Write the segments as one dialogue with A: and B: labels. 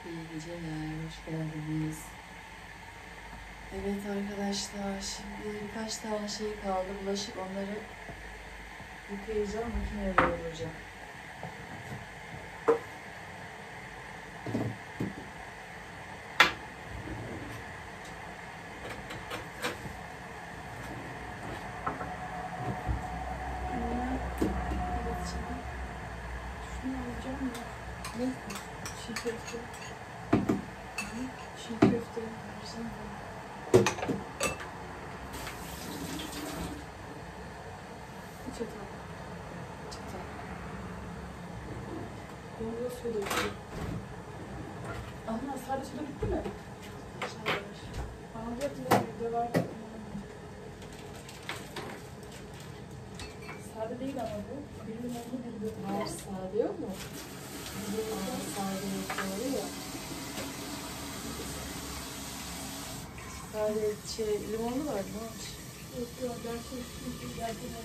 A: İyi geceler, hoş geldiniz. Evet arkadaşlar, şimdi birkaç tane şey kaldı, bulaşık, onları yıkayacağım, makineye dolduracağım.
B: Şunu alacağım ya.
A: Ne?
B: Çiğ köfte. Çiğ köfte. Versene bana. Bir çatal.
A: Çatal.
B: Yolda su da bitti. Aha, sade su da bitti mi? Alacaktım ya, bir de vardı. Sade değil ama bu. Bir limonlu bir de.
A: Hayır, sade yok mu? Sade yok, doğru ya. Sade limonlu var, ne olmuş?
B: Yok, gerçekten.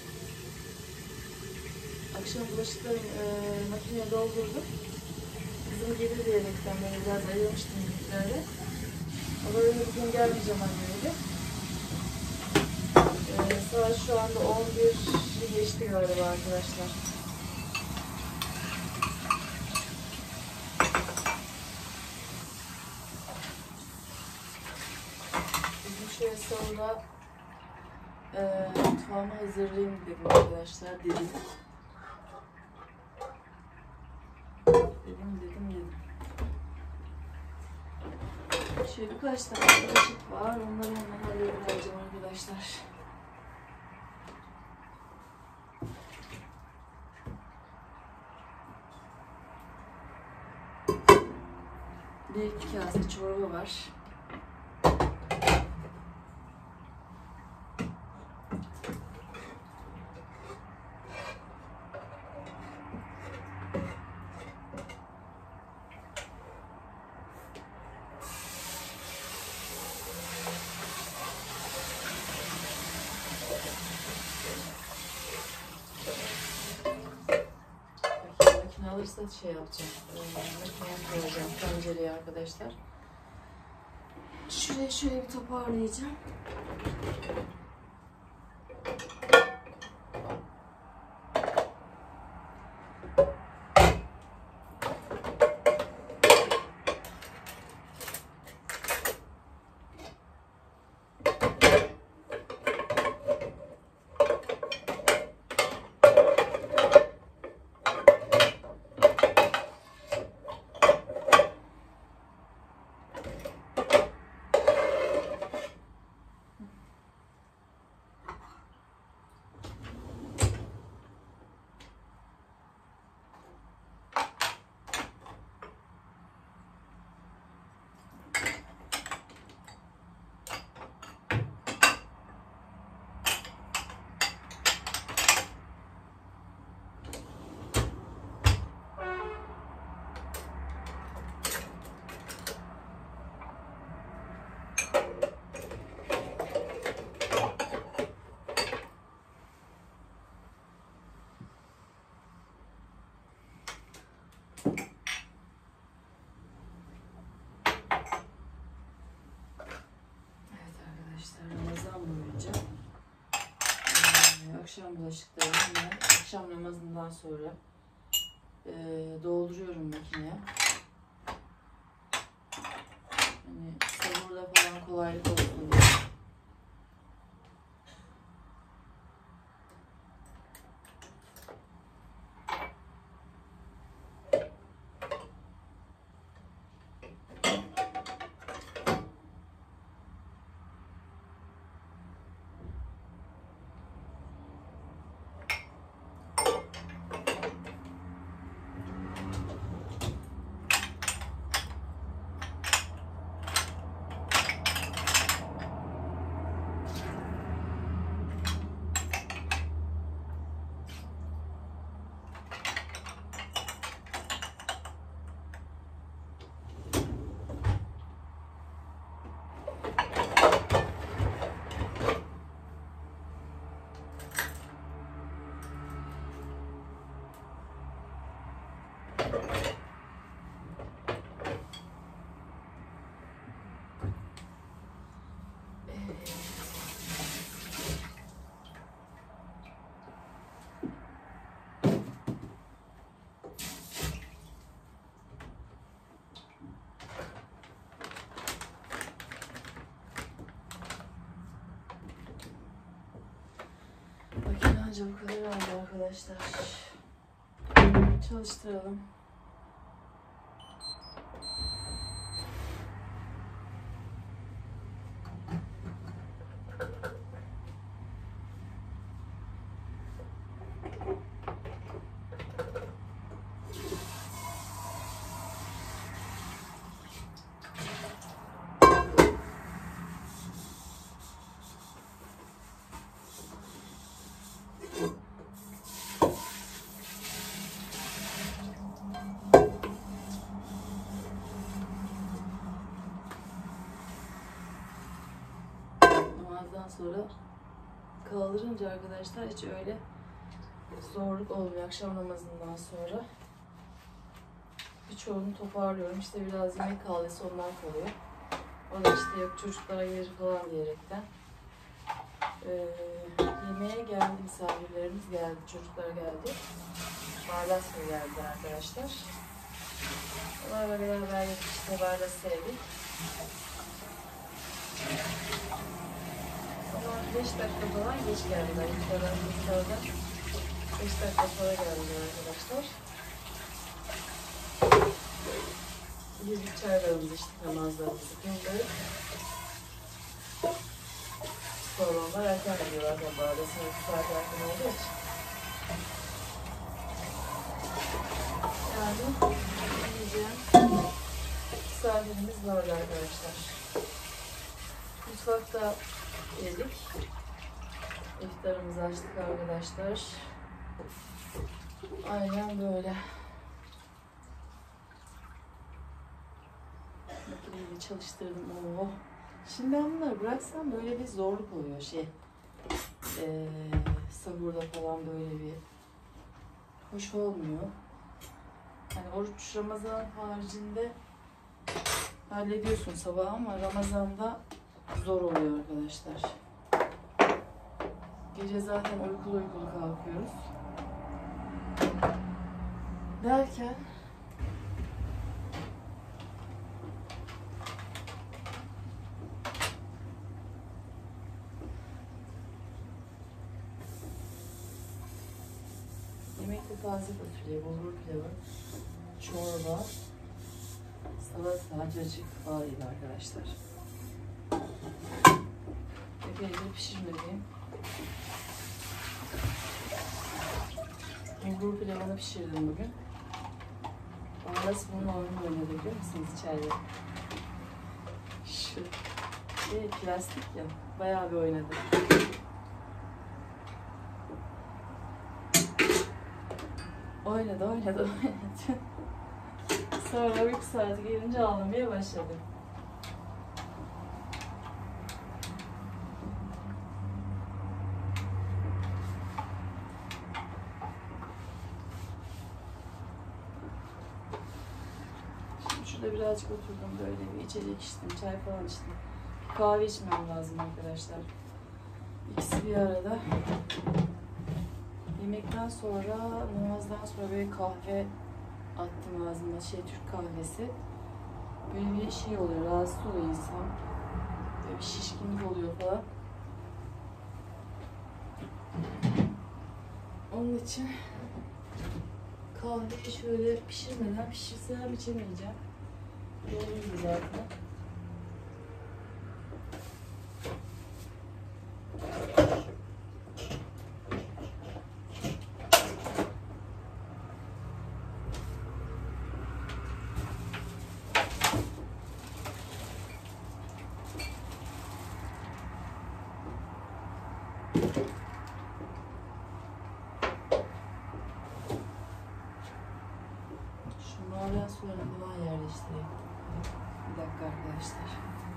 A: Akşam bulaşıkları makineye doldurdum. Kızım gelir diyerekten beni biraz ayırmıştım büyüklerle. O da öyle bugün gelmeyeceğim annemle. Saat şu anda 11'i geçti galiba arkadaşlar. Bugün şöyle sonra mutfağımı hazırlayayım dedim arkadaşlar. Dedim. Şöyle birkaç tane bulaşık var. Onları hemen halledeceğim arkadaşlar. Bir iki kase çorba var. Makine alırsa şey yapacağım. Makineye koyacağım tencereye arkadaşlar. Şuraya şöyle bir toparlayacağım. Akşam bulaşıklarını hemen akşam namazından sonra dolduruyorum makineye. Hani sahurda falan kolaylık olsun diye. Anca bu kadar oldu arkadaşlar. Çalıştıralım. Namazdan sonra kaldırınca arkadaşlar hiç öyle zorluk olmuyor. Akşam namazından sonra birçoğunu toparlıyorum. İşte biraz yemek kaldıysa onlar kalıyor. O da işte yok çocuklara gelir falan diyerekten. Yemeğe geldi, misafirlerimiz geldi, çocuklar geldi. Bardas'la geldiler arkadaşlar. Onlarla beraber yedik, işte Bardas sevdik. Ama 5 dakika falan geç geldiler. İftardan 5 dakika sonra geldiler arkadaşlar. Girdik çaylarımızı içtik, namazlarımızı kıldık. Sonra onlar erken gidiyorlar da Bardas'ın 2 saat erken olduğu için. Yani diyeceğim misafirimiz vardı arkadaşlar. Mutfakta yedik. İftarımızı açtık arkadaşlar. Aynen böyle. Makineyi çalıştırdım. Oo. Şimdi ben bunları bıraksam böyle bir zorluk oluyor sahurda falan böyle bir hoş olmuyor. Yani oruç Ramazan haricinde hallediyorsun sabah ama Ramazan'da zor oluyor arkadaşlar. Gece zaten uykulu kalkıyoruz. Derken yemekte taze fasulye, bulgur pilavı, çorba, salata, cacık bağlıydı arkadaşlar. Epeyce pişirmediğim bulgur pilavını pişirdim bugün. Bardas bunun oyunu oynadı, biliyor musunuz içeride? Şu plastik ya, bayağı bir oynadı. Oynadı. Sonra uyku saati gelince ağlamaya başladı. Şimdi şurada birazcık oturdum, böyle bir içecek içtim, çay falan içtim. Bir kahve içmem lazım arkadaşlar. İkisi bir arada. Yemekten sonra, namazdan sonra böyle kahve attım ağzıma, Türk kahvesi. Böyle bir şey oluyor, rahatsız oluyor insan. Böyle bir şişkinlik oluyor falan. Onun için kahveyi şöyle pişirmeden, pişirsem içemeyeceğim. Doğru zaten. Şunlardan sonra falan yerleştireyim. Bir dakika arkadaşlar.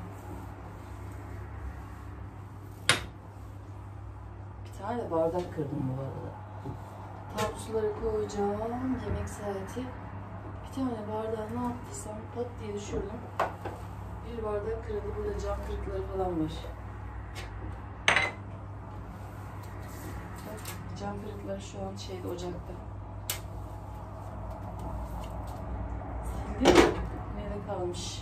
A: Bir tane de bardak kırdım bu arada. Tam suları koyacağım. Yemek saati. Bir tane bardağı ne yaptıysam pat diye düşürdüm. Bir bardak kırıldı. Burada cam kırıkları falan var. Cam kırıkları şu an ocakta. Sildim. Nerede kalmış?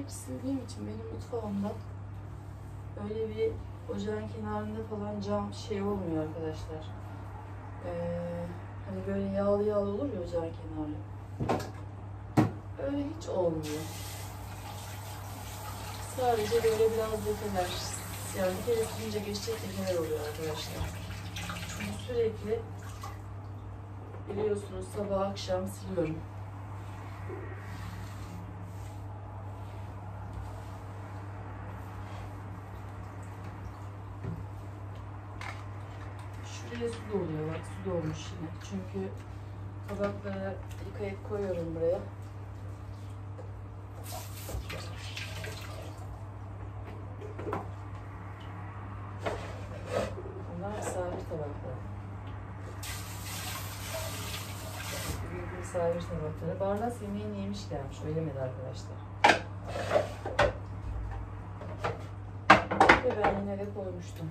A: sürekli sildiğim için benim mutfağımda öyle bir ocağın kenarında falan cam şey olmuyor arkadaşlar. Hani böyle yağlı yağlı olur ya ocağın kenarı. Öyle hiç olmuyor. Sadece böyle biraz lekeler, yani bir kere silince geçecek lekeler oluyor arkadaşlar. Çünkü sürekli biliyorsunuz sabah akşam siliyorum. Şuraya su doluyor, bak su dolmuş yine. Çünkü tabakları yıkayıp koyuyorum buraya. Bunlar misafir tabakları. Büyük misafir tabakları. Barlas yemeğini yemiş gelmiş, o yemedi arkadaşlar. Ve ben yine de koymuştum.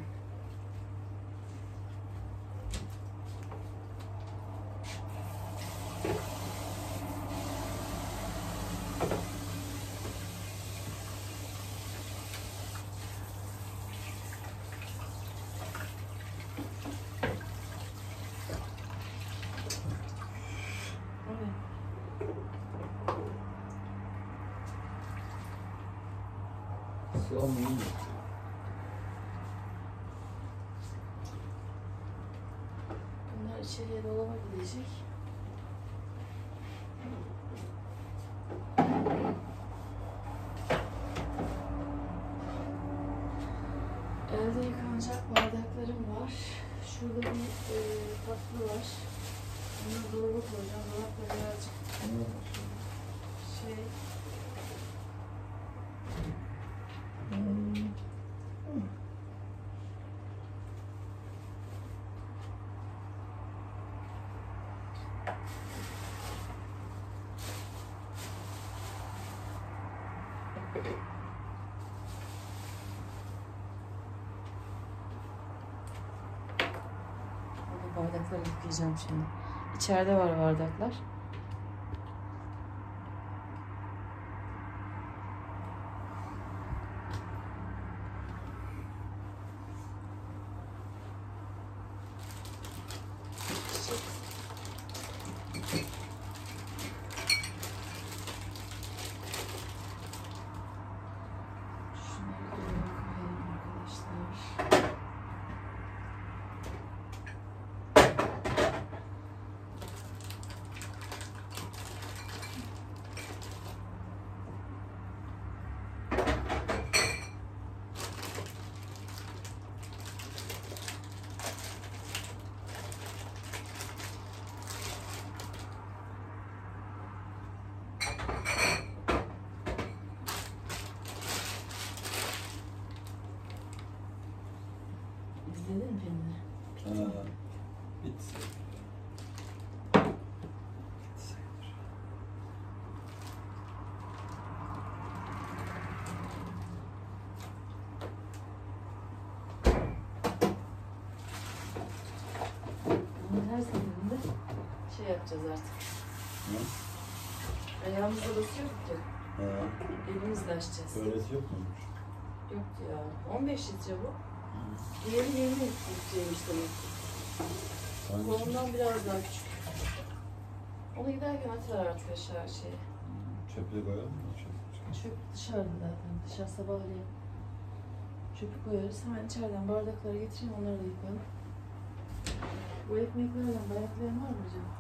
C: Sığamıyor.
A: Bunlar içeriye dolaba gidecek. Elde yıkanacak bardaklarım var. Şurada bir tatlı var. Bunu dolaba koyacağım. Dolapta birazcık şey... Burada bardakları yıkayacağım şimdi. İçeride var bardaklar. Şunları koyalım arkadaşlar. İzledin mi filmini?
C: Bitsin.
A: Bunu her seferinde şey yapacağız artık. Ayağımızla basıyorduk ya. Elimizle açacağız.
C: Öylesi yok muymuş?
A: Yoktu ya. 15 litre bu. Diğeri 20 litreymiş demek ki. Kolumdan biraz daha küçük. Onu giderken atar artık aşağı şeye.
C: Çöple koyalım mı?
A: Çöp dışarıda zaten. Dışarı sabahleyin çöpü koyarız. Hemen içeriden bardakları getireyim, onları da yıkayalım. Bu ekmeklerden bayatlayan var mı canım?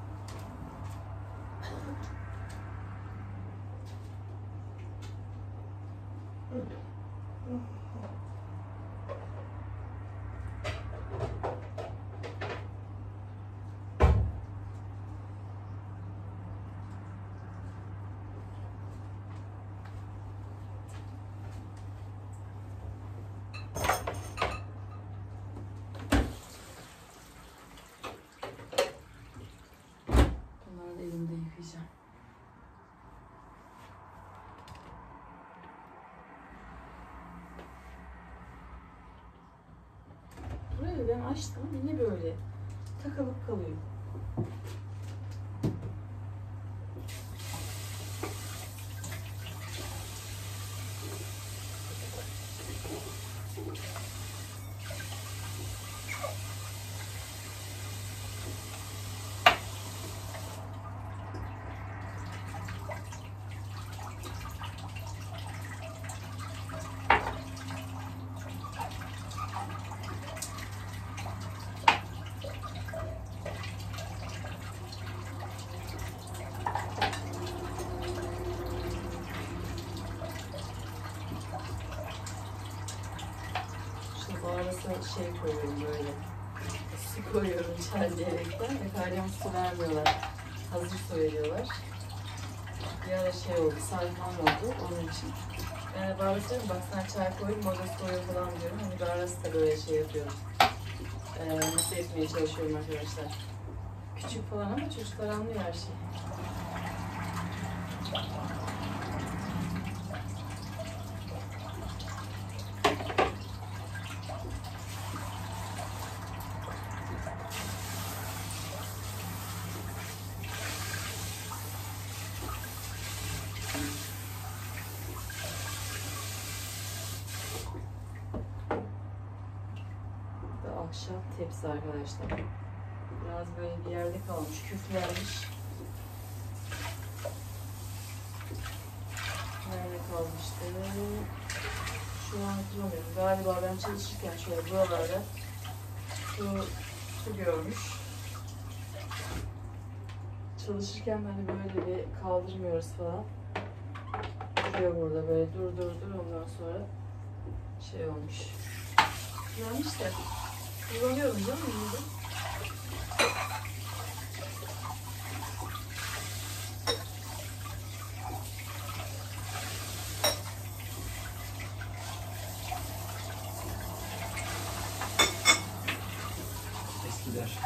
A: Bunları da elimde yıkayacağım. Burayı ben açtım, yine böyle takılıp kalıyor. Arasına şey koyuyorum böyle. Su koyuyorum çay diyerekten. Akaryum su vermiyorlar. Hazır su veriyorlar. Bir ara şey oldu, sayfam oldu onun için. Yani Barlas diyorum bak sen çay koyun, moda soğuyor falan diyorum. Hani Barlas da böyle şey yapıyorum. Nasıl etmeye çalışıyorum arkadaşlar. Küçük falan ama çocuklar anlıyor her şeyi. Ahşap tepsi arkadaşlar. Biraz böyle bir yerde kalmış, küflenmiş. Nerede kalmıştı? Şu an hatırlamıyorum. Galiba ben çalışırken şöyle buralarda su görmüş. Çalışırken hani böyle bir kaldırmıyoruz falan. Duruyor burada böyle dur ondan sonra şey olmuş. Güzelmiş de. Kullanıyorum canım bunu.
C: Eskiler.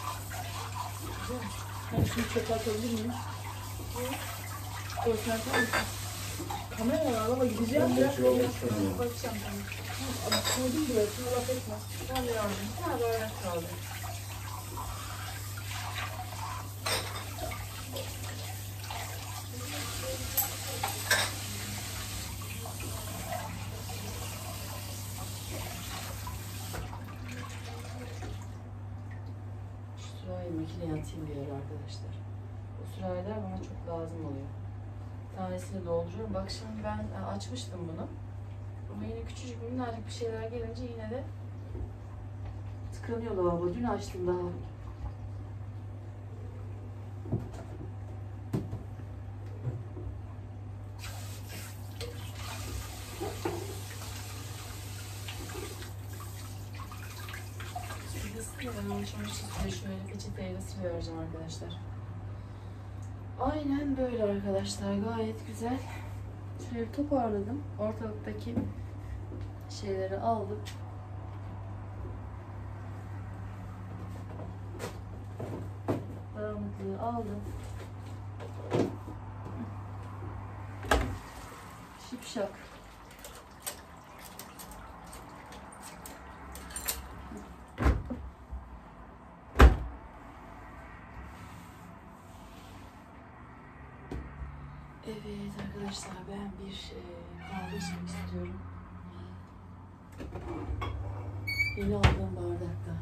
B: Ben şunu çöpe atabilir miyim? Orasını atar mısın? Kamera var ama gideceğim.
C: Ben de şey olmuş sanıyorum.
B: Bakacağım tamam. Ama koydum buraya. Şuna laf etme.
A: Ben de yardım. Bir tane bardak kaldı. Şu sırayı makineye atayım bir ara arkadaşlar. Bu sürahiler bana çok lazım oluyor. Tanesini dolduruyorum. Bak şimdi ben açmıştım bunu. Ama yine küçücük minnacık bir şeyler gelince yine de tıkanıyor lavabo. Dün açtım daha. Ben onu şöyle peçeteyle silivereceğim arkadaşlar. Aynen böyle arkadaşlar. Gayet güzel. Şöyle toparladım. Ortalıktaki şeyleri aldım. Dağınıklığı aldım. Şipşak. Evet arkadaşlar ben bir kahve içmek istiyorum. Yeni aldığım bardakta.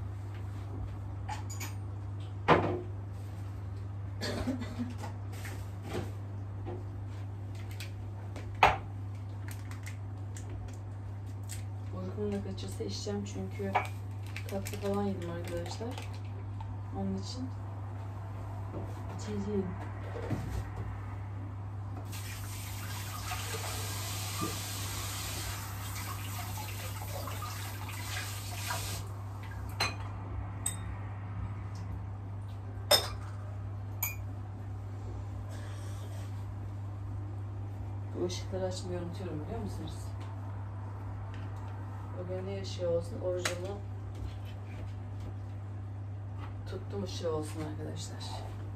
A: Uykumu da kaçırsa içeceğim çünkü tatlı falan yedim arkadaşlar. Onun için içeceğim. Bu ışıkları açmayı unutuyorum biliyor musunuz? O gün ne ışığı olsun, orucumu tuttum ışığı olsun arkadaşlar.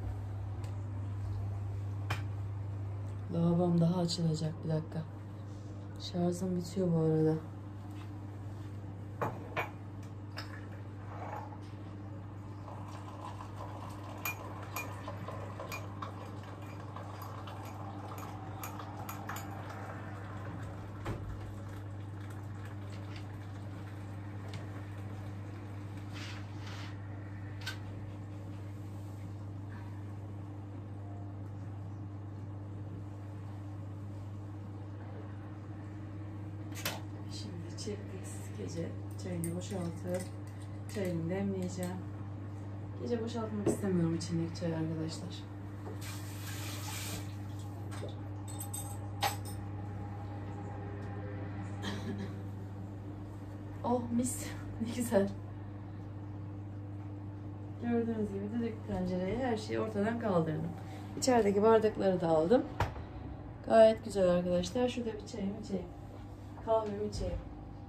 A: Lavabom daha açılacak bir dakika. Şarjım bitiyor bu arada. çektik gece. Çayını boşaltıp çayını demleyeceğim. Gece boşaltmak istemiyorum içindeki çayı arkadaşlar. Oh mis, ne güzel. Gördüğünüz gibi düdük tencereye her şeyi ortadan kaldırdım. İçerideki bardakları da aldım. Gayet güzel arkadaşlar. Şurada bir çayımı içeyim. Kahvemi içeyim.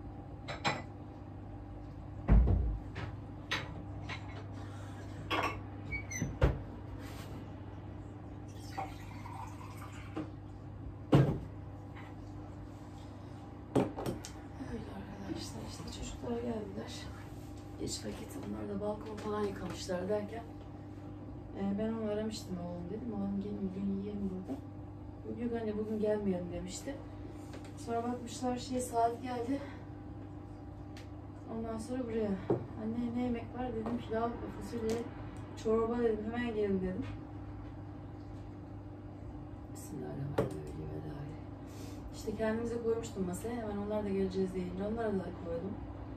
A: Öyle arkadaşlar, işte çocuklar geldiler. Geç vakit, onlar da balkon falan yıkamışlar derken ben onu aramıştım, oğlum dedim. Oğlum gelin bugün yiyelim burada. Yok anne bugün gelmeyelim demişti. Sonra bakmışlar saat geldi. Ondan sonra buraya. Anne ne yemek var dedim. Pilav, fasulye, çorba dedim. Hemen gelin dedim. Bismillahirrahmanirrahim. İşte kendimize koymuştum masaya. Hemen onlar da geleceğiz deyince onlara da koydum.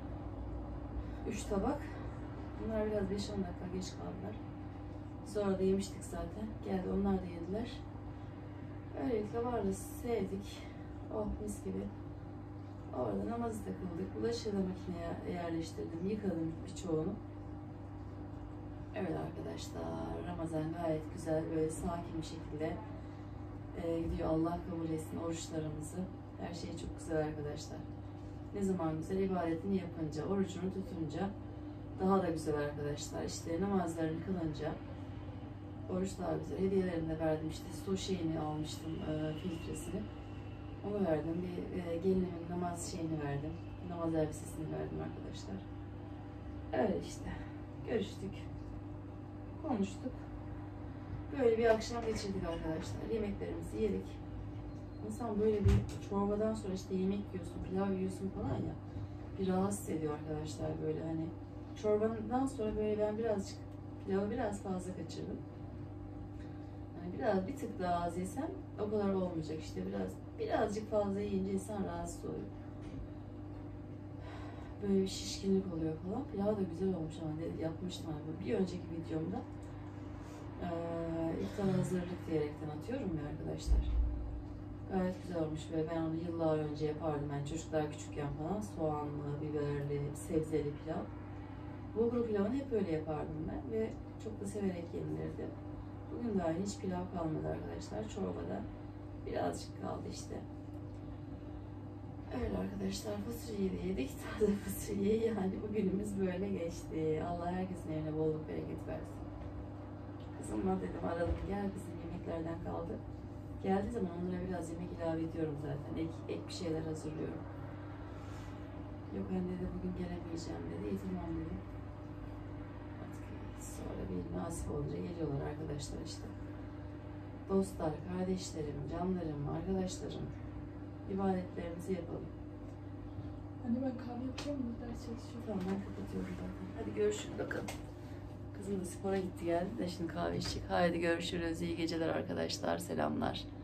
A: 3 tabak. Bunlar biraz 5-10 dakika geç kaldılar. Sonra da yemiştik zaten. Geldi onlar da yediler. Öylelikle vardı, sevdik. Oh mis gibi. Orada namazı da kıldık. Bulaşığı da makineye yerleştirdim. Yıkadım birçoğunu. Evet arkadaşlar, Ramazan gayet güzel, böyle sakin bir şekilde gidiyor. Allah kabul etsin oruçlarımızı. Her şey çok güzel arkadaşlar. Ne zaman güzel, ibadetini yapınca, orucunu tutunca daha da güzel arkadaşlar. İşte namazlarını kılınca oruç daha güzel. Hediyelerini de verdim, işte su şeyini almıştım, filtresini. Onu verdim. Bir gelinimin namaz şeyini verdim. Namaz elbisesini verdim arkadaşlar. Öyle işte. Görüştük. Konuştuk. Böyle bir akşam geçirdik arkadaşlar. Yemeklerimizi yedik. İnsan böyle bir çorbadan sonra işte yemek yiyorsun, pilav yiyorsun falan ya. Bir rahatsız ediyor arkadaşlar böyle hani. Çorbadan sonra böyle ben birazcık pilavı biraz fazla kaçırdım. Biraz bir tık daha az yesem o kadar olmayacak işte birazcık fazla yiyince insan rahatsız oluyor. Böyle bir şişkinlik oluyor falan. Pilav da güzel olmuş ama yapmıştım hani bir önceki videomda iftara hazırlık diyerekten atıyorum ya arkadaşlar. Gayet güzel olmuş ve ben onu yıllar önce yapardım. Yani çocuklar küçükken falan soğanlı, biberli, sebzeli pilav. Bulgur pilavını hep öyle yapardım ben ve çok da severek yenilirdi. Bugün daha hiç pilav kalmadı arkadaşlar. Çorbada birazcık kaldı işte. Öyle arkadaşlar, fasulyeyi de yedik. Taze fasulyeyi, yani bugünümüz böyle geçti. Allah herkesin evine bolluk bereket versin. Kızımla dedim aradım, gel bizim yemeklerden kaldı. Geldiği zaman onlara biraz yemek ilave ediyorum zaten. Ek bir şeyler hazırlıyorum. Yok anne de bugün gelemeyeceğim dedi. İyi tamam dedim. Sonra bir nasip olunca geliyorlar arkadaşlar işte. Dostlar, kardeşlerim, canlarım, arkadaşlarım, ibadetlerimizi yapalım.
B: Anne ben kahve yapacağım mı? Ders çalışıyorum.
A: Tamam, ben kapatıyorum zaten. Hadi görüşürüz bakalım. Kızım da spora gitti geldi de şimdi kahve içecek. Haydi görüşürüz. İyi geceler arkadaşlar. Selamlar.